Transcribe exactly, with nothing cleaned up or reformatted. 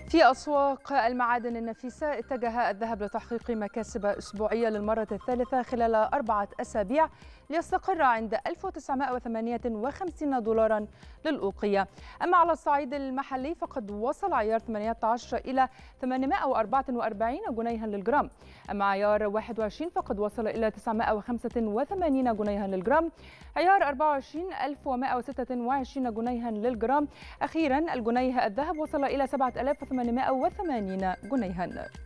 في أسواق المعادن النفيسة اتجه الذهب لتحقيق مكاسب أسبوعية للمرة الثالثة خلال أربعة أسابيع ليستقر عند ألف وتسعمائة وثمانية وخمسين دولارا للأوقية. أما على الصعيد المحلي فقد وصل عيار ثمانية عشر إلى ثمانمائة وأربعة وأربعين جنيها للجرام، أما عيار واحد وعشرين فقد وصل إلى تسعمائة وخمسة وثمانين جنيها للجرام، عيار أربعة وعشرين ألف ومائة وستة وعشرين جنيها للجرام. أخيرا الجنيه الذهب وصل إلى سبعة آلاف وثمانمائة وثمانين جنيها.